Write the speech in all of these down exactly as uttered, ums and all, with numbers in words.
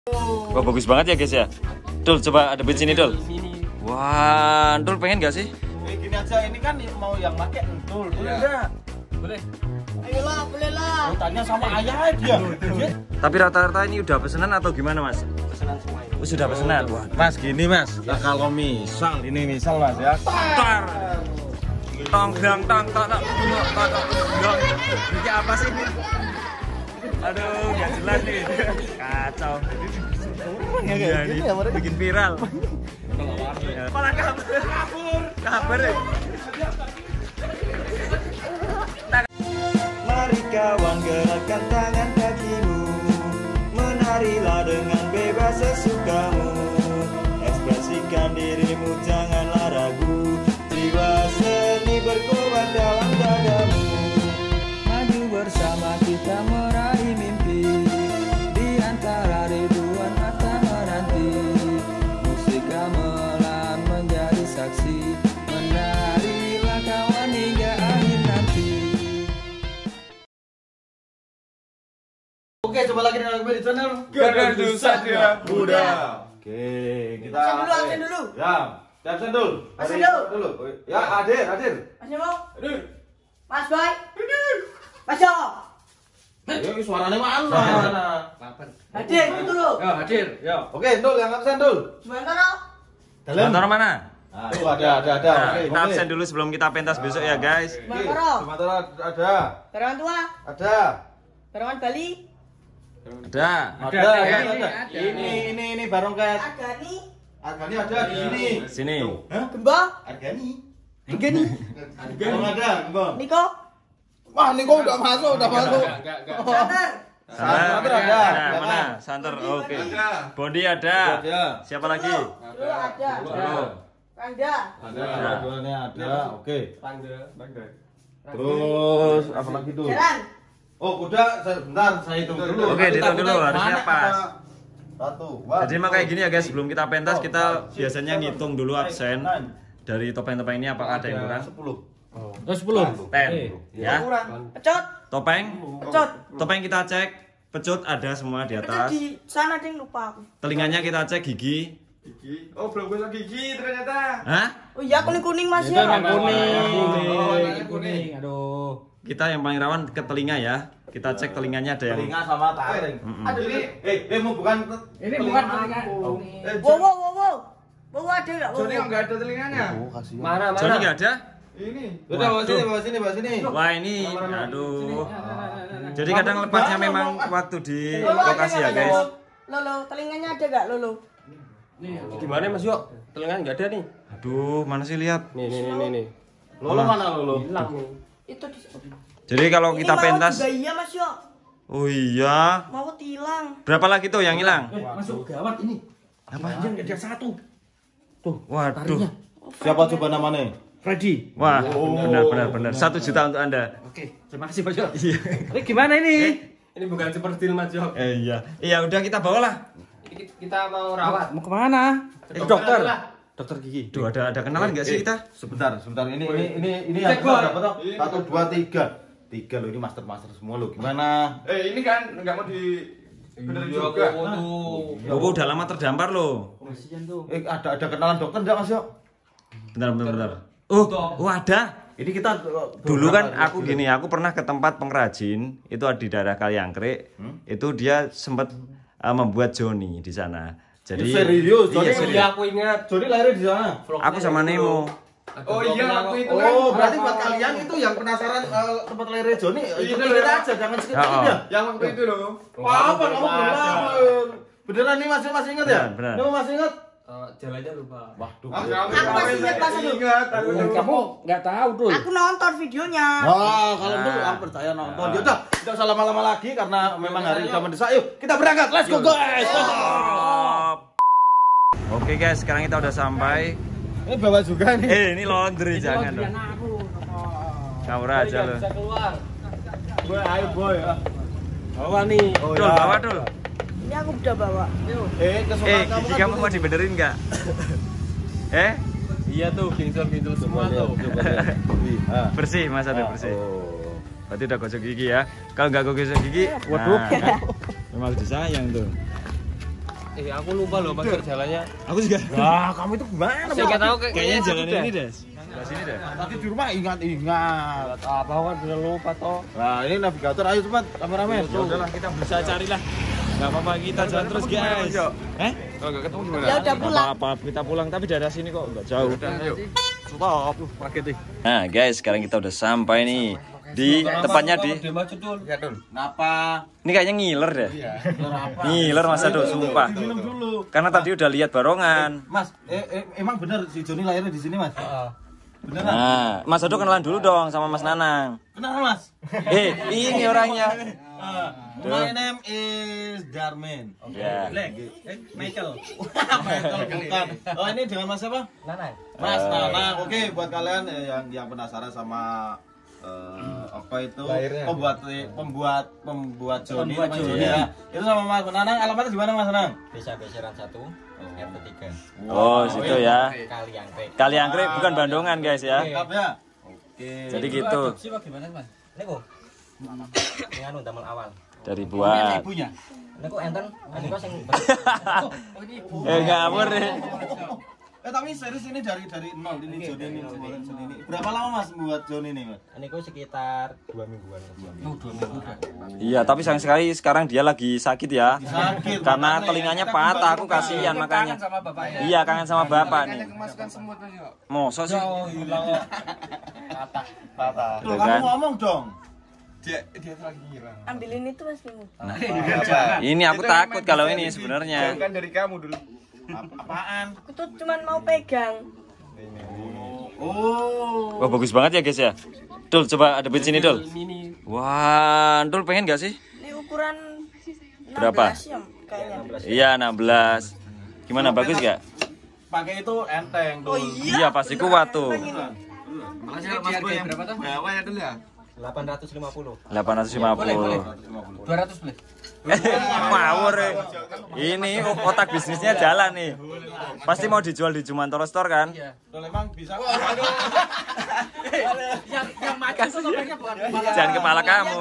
Wah, bagus banget ya guys ya. Dul, coba adepin sini Dul. Wah, Dul pengen gak sih? Eh, gini aja, ini kan mau yang pakai Dul, boleh enggak? Boleh. Ayolah, boleh lah. Tanya sama ayah dia. Tapi rata-rata ini udah pesanan atau gimana Mas? Pesanan semua ini. Oh, sudah pesanan. Wah, Mas gini Mas, nah, kalau misal ini misal Mas ya. tar. Tong dang tang tak tak tak tak. Ini apa sih ini? Aduh, gak jelas nih. Kacau. Iya, ini bikin viral. Malah kabur. Kabur. Kabur. Mari kawan gerakkan tangan kakimu, menarilah dengan bebas sesukamu, ekspresikan dirimu janganlah ragu, jiwa seni berkobar dalam dadamu. Maju bersama kita meraih mimpi, di antara ribuan mata menanti, musik gamelan menjadi saksi, menarilah kawan hingga akhir nanti. Oke, coba lagi dengan kembali di channel Gardu Satria Muda. Oke, kita Absen dulu, absen dulu. Ya, absen dulu. Absen Hari- dulu. dulu. Ya, hadir, hadir. Mas Nemo, Hadir. Mas Boy, Mas Jo, Ya, suaranya mana? hadir gitu dulu. Ya, hadir. Ya. Oke, Dul, yang absen Dul. Sementara Kantor mana? Nah, tuh ada, ada, ada. Nah, Oke, kita oke. absen dulu sebelum kita pentas besok ya guys. Oke, Sementara. Sementara ada, Berawan tua, ada. Berawan Bali, Ada. Ada, Ada, ada, ini, ada. ada. Ini, ini, ini barongket. Agani, Argani ada di sini. Sini. Hah? Gembo, Argani. Agani, Belum ada, Bang. Niko, Wah, ini kok udah masuk, udah masuk. Enggak, enggak. Santer, Santer ada. Ada. Mana? Santer. Oke. Bondi ada. Ada. Siapa lagi? Dulu ada, Dulu. Kanda, Ada, dua-duanya ada. Oke. Tangga, tangga. Terus apa lagi tuh? Jalan, Oh, kuda, saya- bentar, saya hitung dulu. Oke, dihitung dulu, Kuda harusnya mana? pas. Satu. Wah. Jadi emang kayak gini ya guys, sebelum kita pentas Oh, kita sip, biasanya seven, ngitung dulu eight, absen nine. dari topeng-topeng ini apakah ada yang kurang? Sepuluh. Oh, sepuluh. Ten. Ya. kurang, pecut, Topeng. pecut. Topeng kita cek. Pecut ada semua di Itu atas. di sana ada yang lupa aku. Telinganya kita cek gigi. Gigi. Oh, belum bisa gigi ternyata. Hah? Oh iya kuning kuning mas Itu ya. yang kuning. Oh, Kuning, kuning. Aduh. Kita yang paling rawan ke telinga ya. Kita cek telinganya ada yang. Telinga sama taring. Mm-mm. Ada ini. Eh, eh mau bukan Ini bukan telinga. Eh, Wow wow wow wow. Wow ada nggak? Wow, Joni wow. enggak ada telinganya. Oh, kasihan. Mana, mana? Joni nggak ada? Ini. Udah bawa sini, bawa sini, bawa sini. Wah ini, aduh. Jadi kadang lepasnya memang waktu di Lolo ada lokasi ya nggak, guys. Lolo? Lolo, telinganya ada nggak Lolo? Di mana Mas Yo? Telinganya enggak ada nih. Aduh, mana sih lihat? Nih, nih, nih, nih. Lolo mana Lolo? Hilang nih. Itu di. Jadi kalau Ini kita mau pentas, juga iya mas yo. oh iya. Mau hilang. Berapa lagi tuh yang hilang? Masuk gawat ini. Apa? Yang ada satu. Waduh. Siapa coba namanya? Freddy. Wah, benar benar benar. Satu juta untuk anda. Oke, terima kasih Mas Yo. Iya. Ini gimana ini? Ini bukan seperti Mas Yo. Eh, iya. Iya udah kita bawalah. Kita mau rawat. Mau kemana? Eh, dokter. Dokter gigi. Duh ada ada kenalan nggak sih kita? Sebentar, sebentar. Ini ini ini ini yang Cek, Bor. berapa toh? Satu, dua, tiga. Tiga loh, ini master master semua loh. Gimana? Eh, ini kan enggak mau di benerin juga. Bobo udah lama terdampar loh. Kasihan tuh. Eh, ada ada kenalan dokter enggak Mas Yo? Bentar bentar bentar. Oh, oh ada. Ini kita Dulu kan aku gini, aku pernah ke tempat pengrajin itu di daerah Kaliangkrik. Itu dia sempat uh, membuat Joni di sana. Jadi serius, Joni Iya, serius. Iya, aku ingat. Joni lahir di sana. Aku sama Nemo. Oh iya, aku itu kan. Oh, berarti buat kalian itu yang penasaran eh, tempat lahirnya Joni, ikuti kita aja, jangan skip skip Oh, oh. ya. Yang waktu itu loh. Wah, apa kamu beneran? Beneran nih masih masih ingat ya? Beneran, beneran. Kamu masih ingat? Eh, jalannya lupa. Waduh. Ah, kamu- Aku masih ingat, Mas, aduh. Ingat. aku. Kamu nggak tahu tuh. Aku nonton videonya. Wah, kalau Nah. dulu aku percaya nonton. Ya udah, tidak usah lama-lama lagi karena memang hari udah mendesak. Yuk, kita berangkat. Let's go guys. Oke guys, sekarang kita udah sampai. Ini bawa juga nih. Eh, ini laundry jangan dong. Ngawur aja lo. Bisa keluar. Boy, ayo boy. Bawa nih. Oh, Dul, bawa dul. Ini aku udah bawa. Eh, Eh, kesukaan kamu gigi kan kamu dulu. mau dibenerin nggak? Eh, Iya tuh, gingsel-gingsel semua tuh. Ah. bersih mas ada bersih. Oh. Berarti udah gosok gigi ya. Kalau nggak gosok gigi, Waduh. nah, kan? Memang disayang tuh. Eh aku lupa loh pakai jalannya. Aku juga. Wah, kamu itu gimana? Saya enggak tahu Kayaknya jalan ini deh. Sebelah sini deh. Tadi di rumah ingat-ingat. Apa kan udah lupa toh. Nah, ini navigator, ayo cepat kameramen. Ya udahlah kita bisa carilah. Enggak apa-apa kita jalan terus guys. Eh? Kalau enggak ketemu gimana? Ya udah pulang. Apa kita pulang tapi daerah sini kok enggak jauh. Ayo. Stop. Pakai deh. Nah, guys, sekarang kita udah sampai nih di tepatnya di Dia maju dul. Ya dul. Kenapa? ini kayaknya ngiler deh. Kenapa? Ngiler Mas Ado, sumpah. Minum dulu. Karena tadi udah lihat barongan. Mas, eh, eh, emang benar si Joni lahirnya di sini, Mas? Beneran? Nah, Mas Ado kenalan dulu dong sama Mas Nanang. Kenapa, Mas? Eh, ini orangnya. My name is Darmin. Ya. Michael. Michael bukan. Oh, ini dengan Mas siapa? Nanang. Mas Nanang. Oke, buat kalian eh, yang yang penasaran sama eh, apa itu Lahirnya. pembuat pembuat pembuat Joni, pembuat Joni ya. Itu sama Mas Nanang. Alamatnya di mana, Mas Nanang? Desa Beseran satu, R T tiga. Oh, situ ya. Kaliangkrik. Kaliangkrik bukan Bandungan, guys ya. Lengkap ya? Oke. Jadi gitu. Niku. Ini anu damel awal. Dari buat. Niku enten, niku sing Eh, ngawur deh. Eh tapi serius ini dari dari nol ini Joni ini, Joni ini. Berapa lama Mas buat Joni ini, Mas? niku sekitar dua mingguan. Oh, dua minggu dah. Iya, tapi sayang sekali sekarang dia lagi sakit ya. Sakit. Karena makanya telinganya kita patah, kembali aku ke- kasihan makanya. Iya, kangen sama bapak nih. Mosok sih. Hilang kok. Patah. Tuh, Tuh kamu kan. ngomong dong. Ambilin itu Mas Bimo. Ini aku takut kalau ini sebenarnya. Kan dari kamu dulu. Ap- Apaan? Aku tuh cuman mau pegang. Oh. Wah, bagus banget ya, guys ya. Dul, coba adepin sini, Dul. Mini. Wah, Dul pengen gak sih? Ini ukuran enam Berapa? belas ya kayaknya. Iya, enam belas. Gimana, bagus gak? Pakai itu enteng tuh. Iya, pasti kuat tuh. Makanya Mas Boy yang berapa tuh? Bawa ya dulu ya. delapan ratus lima puluh. delapan ratus lima puluh. dua ratus boleh. Ngawur ya. Ini otak bisnisnya jalan nih. Pasti mau dijual di Jumantoro Store kan? Tuh, emang bisa. Yang yang maju itu topengnya bukan kepala. Jangan kepala kamu.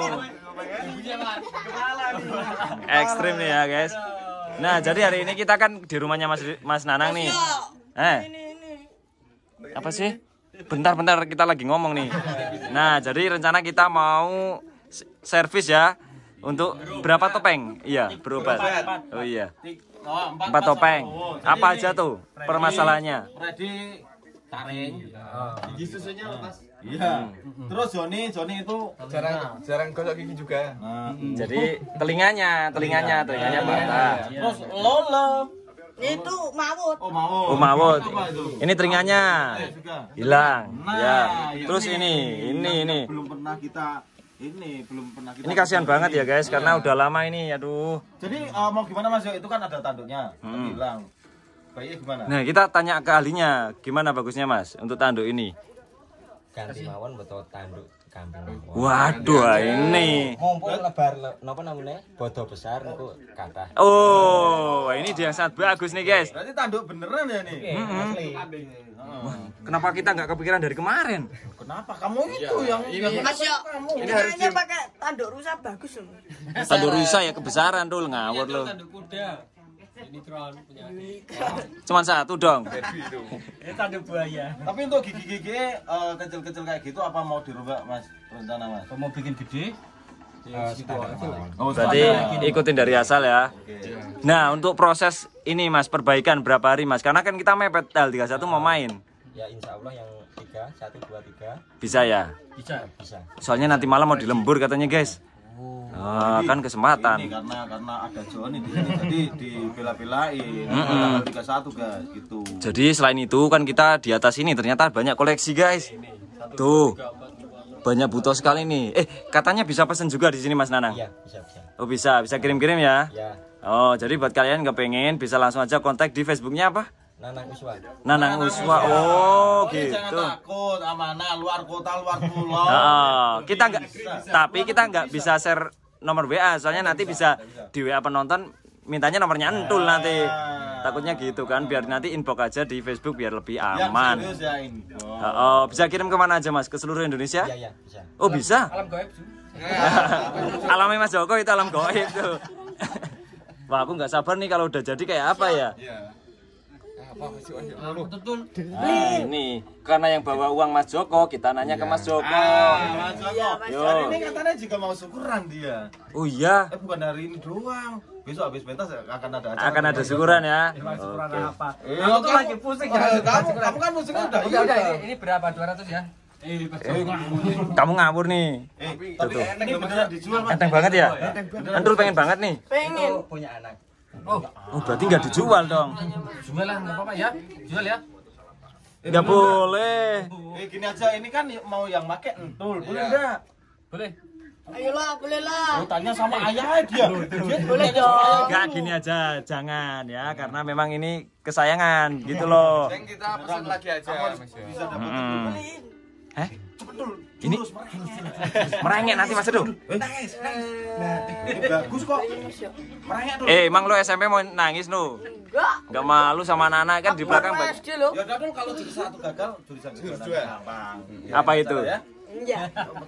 Ekstrim nih ya, guys. Nah, jadi hari ini kita kan di rumahnya Mas Mas Nanang nih. Eh, Ini ini. apa sih? Bentar-bentar kita lagi ngomong nih. Nah, jadi rencana kita mau s- servis ya untuk berapa topeng? Iya, berobat. Oh iya. Oh, Empat topeng. Apa aja tuh permasalahannya? Ready taring. Gigi susunya lepas. Iya. Terus Joni, Joni itu Jarang jarang gosok gigi juga. nah, Jadi telinganya, telinganya, telinganya patah. terus Lolo. Itu mawut. Oh, mau. Oh, mawut. Apa itu? Ini telinganya Juga. hilang. Nah, Ya. yang Terus ini, ini, yang ini. belum pernah kita ini belum pernah kita Ini kasihan banget ya, guys, karena udah lama ini. Aduh. Jadi uh, mau gimana Mas Yo? Itu kan ada tanduknya Hmm. hilang. Baiknya gimana? Nah, kita tanya ke ahlinya, gimana bagusnya, Mas, untuk tanduk ini? Ganti mawon betul tanduk kambing. Waduh, ini. Mumpung lebar le- napa namanya? Bodo besar niku kathah. Oh, ini dia yang sangat bagus nih, guys. Berarti tanduk beneran ya nih? Asli. Kenapa kita nggak kepikiran dari kemarin? Kenapa? Kamu itu yang yang Mas yo. kamu. Ini kayaknya pakai tanduk rusa bagus loh. Tanduk rusa ya kebesaran dul, ngawur lo. Tanduk kuda. Ini Tron punya. Cuman satu dong. Ini tanduk buaya. Tapi untuk gigi-gigi uh, kecil-kecil kayak gitu apa mau dirubah Mas? Rencana Mas? Mau bikin gede? Oh, Berarti ikutin dari asal ya. Nah, untuk proses ini, Mas, perbaikan berapa hari, Mas? Karena kan kita mepet L tiga puluh satu mau main. Ya insya Allah yang tiga, satu, dua, tiga Bisa ya? Bisa. bisa. Soalnya nanti malam mau dilembur katanya, guys. Ah, kan Ini kesempatan. karena karena ada Joni di sini jadi dibela-belain Mm-mm. tanggal tiga puluh satu guys gitu. Jadi selain itu kan kita di atas ini ternyata banyak koleksi, guys. Tuh. Banyak butuh sekali nih. Eh, katanya bisa pesen juga di sini, Mas Nanang. Iya, bisa bisa. Oh, bisa, bisa kirim-kirim ya. Ya, Oh, jadi buat kalian yang kepengen bisa langsung aja kontak di Facebooknya apa? Nanang Uswa. Nanang Uswa. Oh, Ini jangan gitu. takut amanah luar kota luar pulau. Oh, kita nggak, tapi kita nggak bisa share nomor W A, soalnya nanti bisa di W A penonton mintanya nomornya entul nanti. Takutnya gitu kan, biar nanti inbox aja di Facebook biar lebih Yang aman. serius ya info. Oh, bisa kirim kemana aja, Mas? Ke seluruh Indonesia? Iya, iya, bisa. Oh, bisa. Alam gaib. Alamnya Mas Joko itu alam goib tuh. Wah, aku nggak sabar nih kalau udah jadi kayak apa ya? Betul. Nah, ini karena yang bawa uang Mas Joko, kita nanya ke Mas Joko. Ah, Mas Joko. Yo. Hari ini katanya juga mau syukuran dia. Oh iya, Eh bukan hari ini doang. Besok habis pentas akan ada acara. akan ada syukuran ya. Syukuran apa? Eh, Aku tuh kamu- lagi pusing Eh, ya. kamu kamu kan musiknya udah. Udah, udah, ini, ini berapa? dua ratus ya? Kamu ngawur nih. Eh, tapi enteng loh beneran dijual, Mas. Enteng banget ya? Entul pengen banget nih. Pengen. Itu punya anak. Oh, berarti nggak dijual dong. Jual lah, nggak apa-apa ya. Jual ya. Nggak boleh. Eh gini aja, ini kan mau yang make entul, boleh enggak? Boleh. Ayolah, boleh lah. Oh, tanya sama ayah dia. Dia Boleh dong. Nggak gini aja, jangan ya, karena memang ini kesayangan gitu loh. Kita pesan lagi aja, Mas. bisa dapat Hmm. Beliin. Eh, betul. ini merengek nanti Mas Edo. Ini bagus kok. Merengek tuh. Eh, emang lo S M P mau nangis lo? Enggak. Nggak malu sama anak-anak kan di belakang Aku banyak. S D loh. Ya udah dong kalau jurusan satu gagal, jurusan kedua gampang. Apa itu? Ya. Iya.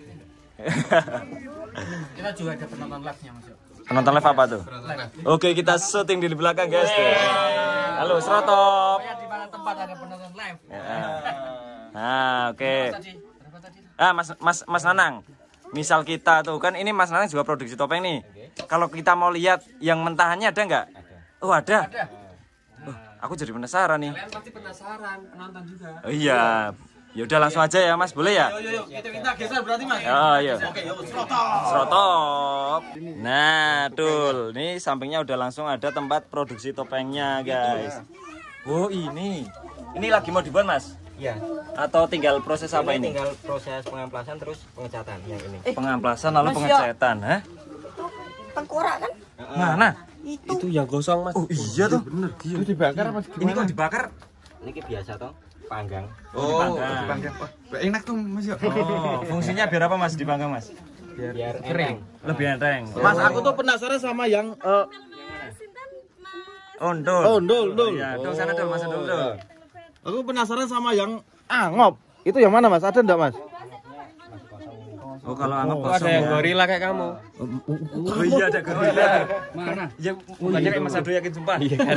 Kita juga ada penonton live-nya, Mas. Penonton live apa tuh? Oke, kita syuting di belakang guys. Halo, Serotop. Di mana tempat ada penonton live? Nah, oke. Tadi, berapa tadi? Ah, Mas Mas Mas Nanang. Misal kita tuh kan ini Mas Nanang juga produksi topeng nih. Kalau kita mau lihat yang mentahannya ada nggak? Oh, ada. Oh, aku jadi penasaran nih. Kalian pasti penasaran, penonton juga. Oh, iya. Ya udah langsung aja ya Mas, boleh ya? Yuk yuk kita kita geser berarti Mas. Oh, iya. Oke, yuk serotop. Serotop. Nah, tuh, nih sampingnya udah langsung ada tempat produksi topengnya, guys. Oh, ini. Ini lagi mau dibuat, Mas? Iya. Atau tinggal proses apa Ini ini? tinggal proses pengamplasan terus pengecatan yang ini. Pengamplasan lalu Mas, pengecetan, hah? Tengkorak kan? Mana? Itu. Itu yang gosong, Mas. Oh, iya tuh. Bener. Itu dibakar apa Ini kok dibakar? Ini biasa toh, panggang. Oh, dipanggang. enak tuh Mas ya. Oh, fungsinya biar apa, Mas, dipanggang, Mas? Biar kering. Lebih enteng. Mas, aku tuh penasaran sama yang eh Oh, ndul. Oh, ndul, ndul. Iya, dul sana dul, Mas, dul, dul. aku penasaran sama yang angop. Itu yang mana, Mas? Ada enggak, Mas? Oh, kalau anggap Ada kosong. yang ya. gorila kayak kamu. Oh iya ada gorila. Mana? Ya banyak kayak Mas Ado yakin sumpah. Iya kan.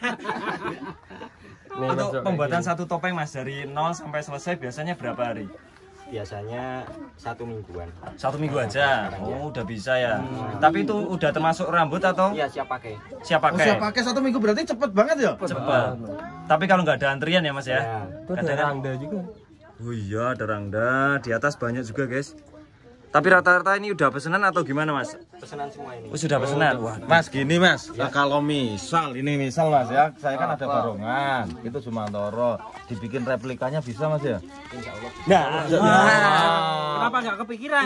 Untuk pembuatan satu topeng Mas dari nol sampai selesai biasanya berapa hari? Biasanya satu mingguan. Satu minggu aja. Oh udah bisa ya. Tapi itu udah termasuk rambut atau Iya, siap pakai. siap Oh, pakai? siap pakai satu minggu berarti cepet banget ya? Cepat. Tapi kalau nggak ada antrian ya Mas ya? Ya. Itu ada rangda juga. Oh iya ada rangda. Di atas banyak juga guys. Tapi rata-rata ini udah pesanan atau gimana Mas? Pesanan semua ini. Oh, sudah pesanan. Wah. Mas gini Mas, nah, kalau misal ini misal Mas ya, saya kan ada barongan, itu Jumantoro, dibikin replikanya bisa Mas ya? Nah, Kenapa nggak kepikiran?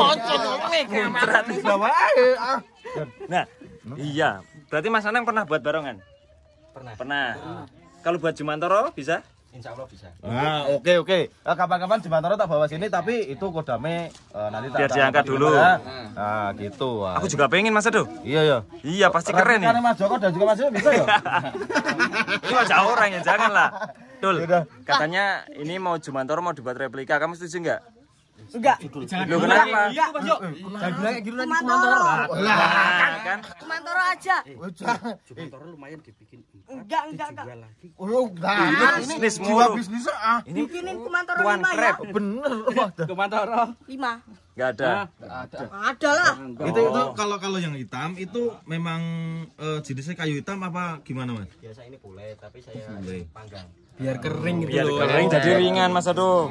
Nah, iya. Berarti Mas Nanang pernah buat barongan? Pernah. Pernah. Kalau buat Jumantoro bisa? Insya Allah bisa. Nah, oke oke. Nah, kapan-kapan Jumantoro tak bawa sini, tapi itu kodame eh, nanti tak Biar tak- diangkat tak- dulu. ya. Nah, gitu. Wah. Aku juga pengen Mas Ado. Iya ya. Iya pasti keren nih. Replikannya Mas Joko dan juga Mas Joko bisa ya? Ini wajah orang ya jangan lah. Dul, Yaudah. katanya ini mau Jumantoro mau dibuat replika. Kamu setuju nggak? Enggak. Loh kenapa? Enggak. Jangan bilang kayak gitu nanti Kumantoro. Nah, kan? Kumantoro aja. Jumantoro lumayan dibikin. Enggak, enggak, enggak. Oh, nah, Ini bisnis jiwa mulu. bisnis ah. Ini Bikinin Kumantoro tuan lima ya. krep. Bener. Wah, dah. Jumantoro. Lima. Nggak ada. Ada lah. Itu itu kalau kalau yang hitam itu memang eh, jenisnya kayu hitam apa gimana Mas? Biasa ini boleh, tapi saya Boleh. panggang. biar kering gitu Biar loh. kering jadi ringan Mas Ado.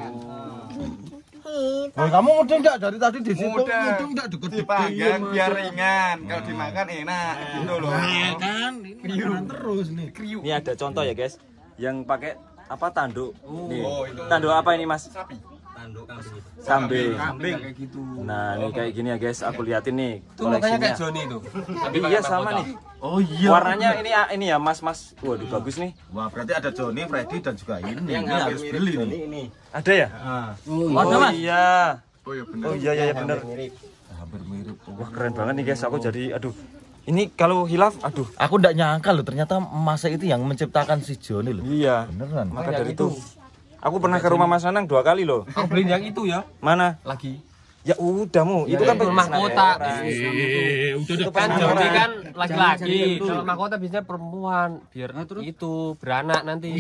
Woi, kamu udah enggak dari tadi di situ? Udah enggak deket-deket. Dipanggang biar ringan, kalau dimakan enak gitu loh. Nah, kan ini makanan terus nih. Ini ada contoh ya guys, yang pakai apa tanduk. Nih, tanduk apa ini Mas? Tanduk kambing itu. Kambing. Kambing kayak gitu. Nah, ini kayak gini ya guys, aku liatin nih Tuh makanya kayak koleksinya. Joni itu. Iya sama nih. Oh iya. Warnanya ini ya ini ya mas-mas. Waduh bagus nih. Wah, berarti ada Joni, Freddy dan juga ini. Yang Ini hampir harus mirip beli Joni nih. ini. Ada ya? Ah, Oh, iya. Oh iya bener. Oh iya iya, iya bener. Mirip. hampir mirip. Wah keren banget nih guys. Aku jadi aduh. Ini kalau hilaf, aduh. Aku enggak nyangka loh, ternyata Mas itu yang menciptakan si Joni loh. Iya. Beneran. Maka dari itu, aku pernah ke rumah Mas Nanang dua kali loh. Aku beliin yang itu ya. Mana? Lagi. Ya udah mu, itu kan mahkota. Eh, udah udah Kan Jody kan laki-laki, kalau mahkota biasanya perempuan, biar itu beranak nanti.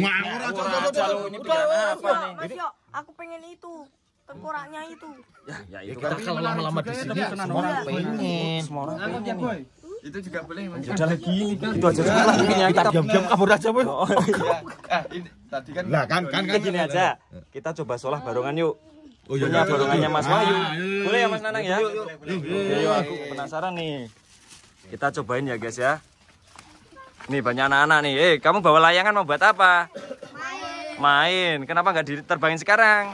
Mas Yo, aku pengen itu. Tengkoraknya itu. Ya, ya itu Kita kalau lama-lama di sini semua orang pengen. semua orang pengen. Itu juga boleh Mas. Udah lagi, itu aja sekolah bikinnya Kita diam-diam kabur aja, Boy. Ah, ini tadi kan Lah kan kan kan gini aja. Kita coba sholah barongan yuk. Punya barongannya Mas Wahyu. Boleh ya Mas Nanang ya? Yuk, aku penasaran nih. Kita cobain ya guys ya. Nih banyak anak-anak nih. Eh, kamu bawa layangan mau buat apa? Main. Main. Kenapa nggak diterbangin sekarang?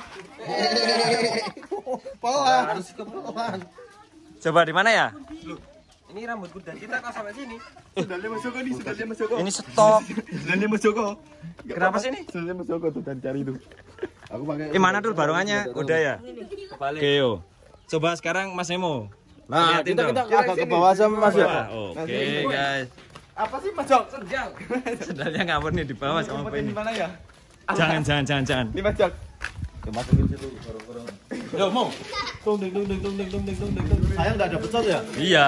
harus kepelan. Coba di mana ya? Ini rambut kuda kita kok sampai sini. sendalnya Mas Joko nih, sendalnya Mas Joko. Ini stok. Sendalnya Mas Joko. Kenapa sih ini? Sendalnya Mas Joko tuh dan cari itu. Aku pakai. Eh mana dulu barongannya? Udah ya? Oke yo. Coba sekarang Mas Nemo. Nah, Liatin kita dong. kita agak ke bawah sama Mas ya. Wah, Oke guys. Apa sih Mas Jok? Sendalnya ngawur nih di bawah sama apa ini? Di mana ya? Jangan jangan jangan jangan. Di Mas Jok. Masukin situ gorong-gorong. Yo, mau. Tung ding tung ding tung ding tung ding tung ding. Saya enggak ada pecot ya? Iya.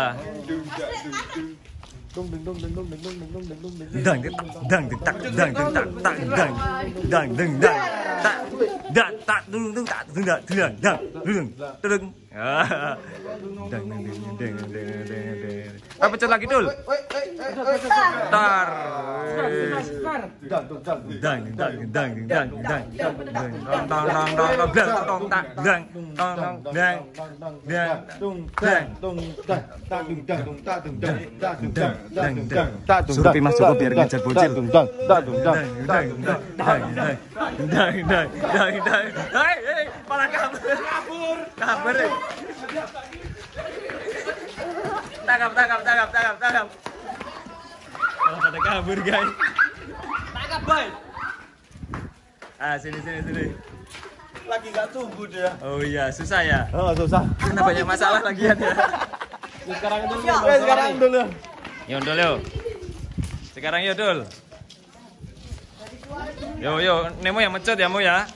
Tung ding tung ding tung ding tung ding tung ding tung ding. Dang dang tak dang dang tak tak dang dang dang dang tak dak tak dung dung tak dung dak dung dang dung dung. Ah. Dang dang dang dang dang dang. Apa pecot lagi dul? Tar. Dang dang dang. Dang dang dang dang dang dang dang dang dang dang dang dang tak dang dang dang dang dang Tung dang tung dang tak dung dang dung tak dung dang tak dung dang dang dang dang. Suruh Mas Joko biar ngejar bocil. Dung dang tak dung dang Dang dang dang dang dang dang dang dang. Hei hei, malah kabur. Kabur. Kabur. Tangkap tangkap tangkap tangkap tangkap. Malah pada kabur guys. Tangkap boy. Ah sini sini sini. lagi nggak tumbuh dia. Oh iya susah ya. Oh susah. Karena banyak masalah lagian ya. Sekarang itu Eh, sekarang dulu. Yo dul yo. Sekarang yo dul. Yo yo, Nemo yang mencet ya mu ya.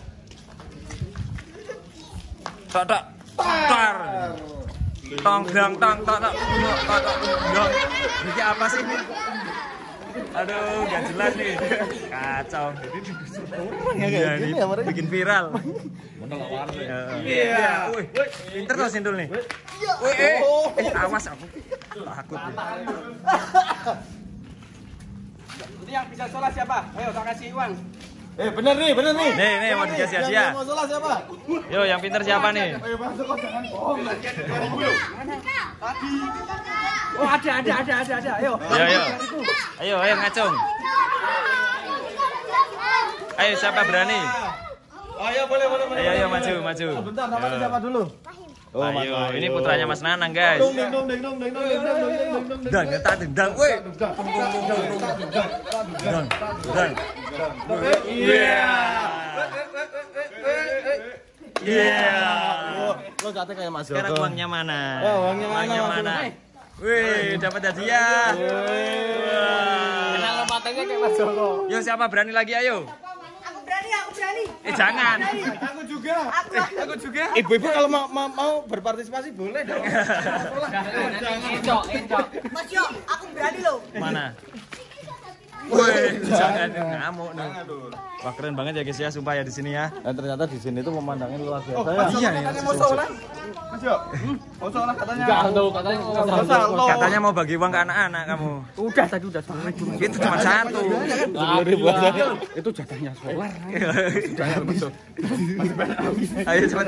Tak tak tar. Tong dang tang tak tak tak tak dang. Ini apa sih ini? Aduh, gak jelas nih. Kacau. Iya, ini bikin viral. Iya. Wih, pinter tuh Sindul nih. Wih, eh, eh, awas aku. Takut. Jadi yang bisa sholat siapa? Ayo tak kasih uang. Eh bener nih, bener nih. Nih, nih mau dikasih hadiah. Yang mau sholat siapa? Yo, yang pinter siapa nih? Ayo masuk kok jangan bohong. Oh ada ada ada ada ada. Ayo. Ayo, ayo. Ayo, ayo ngacung. Ayo siapa berani? Ayo boleh boleh boleh. Ayo, ayo maju, maju. Bentar, namanya siapa dulu? Oh, Ayo, ini putranya Mas Nanang, guys. Dong ding dong ding dong ding dong ding dong ding dong ding dong. Dang, tak dendang, woi. Dang, dang. Iya. Iya. Lo jatuh kayak Mas Joko. Sekarang uangnya mana? Oh, uangnya mana? Uangnya mana? Wih, dapat hadiah. Kenal matanya kayak Mas Joko. Yo, siapa berani lagi? Ayo. Aku berani, aku berani. Eh, jangan. Aku juga. Aku, Aku juga. Ibu-ibu kalau mau, mau mau berpartisipasi boleh dong. Encok, encok. Mas Yo, aku berani loh. Mana? Woi, jangan ngamuk nih. Wah, keren banget ya guys ya, sumpah ya di sini ya. Dan ternyata di sini tuh memandangnya luar biasa ya. Iya nih. Katanya mau sholat. Mas Jok. Mau sholat katanya. Enggak, tuh katanya Katanya mau bagi uang ke anak-anak kamu. Udah tadi udah sepuluh ribu. Itu cuma satu. Sepuluh ribu aja. Itu jatahnya solar. Ayo cepat.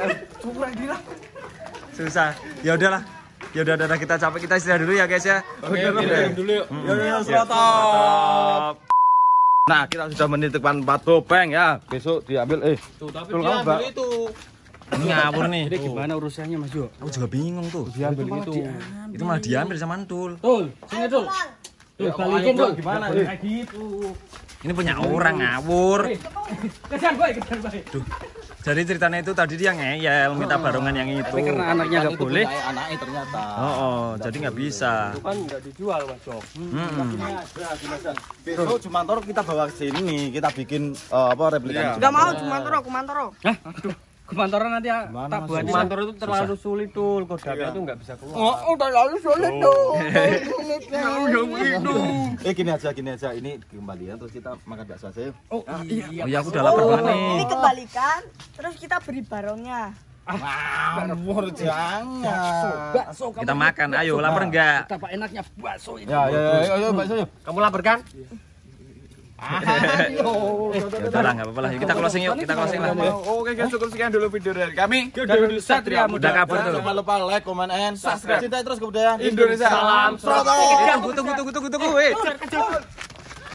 Susah. Ya udahlah. Ya udah, udah kita capek, kita istirahat dulu ya guys ya. Oke, oke, dulu yuk. Yo yo Selatan. Nah, kita sudah menitipkan empat topeng ya. Besok diambil eh. Tuh, tapi Tuh, dia kamu, Mbak. ambil itu. Ini ngawur nih. Jadi gimana urusannya Mas Yo? Aku juga bingung tuh. Diambil itu. Itu malah diambil sama Antul. Tul, sini Tul. Tuh, balikin Tul. Gimana? Kayak gitu. Ini punya orang ngawur. Kesan boy, kesan boy. Duh. Jadi ceritanya itu tadi dia ngeyel minta barongan yang itu. Tapi karena anaknya nggak boleh. Anaknya ternyata. Oh, oh, jadi nggak bisa. Kan enggak dijual, Mas Jok. Hmm. Besok Jumantoro kita bawa ke sini, kita bikin eh, apa replikanya. Gak mau cuma toro, aku mantoro. Hah? Aduh. Kumantoran nanti ya, tak buat. Kumantor itu terlalu sulit tuh, kodamnya itu nggak bisa keluar. Oh, terlalu sulit tuh. Eh gini aja, gini aja. Ini kembalian terus kita makan bakso aja yuk. Oh iya. Oh iya, aku udah lapar banget nih. Ini kembalikan, terus kita beri barongnya. Ngawur jangan. Kita makan, ayo lapar enggak? Betapa enaknya bakso ini. Ya, ya, ya, ayo bakso yuk. Kamu lapar kan? Ayo. Ya udahlah, enggak apa-apa lah. Kita closing yuk, kita closing lah. Oke guys, cukup sekian dulu video dari kami. Gadul Satria Udah kabar tuh. Jangan lupa like, comment, and subscribe. Cintai terus kebudayaan Indonesia. Salam. Tunggu, tunggu, tunggu, tunggu, tunggu, tunggu.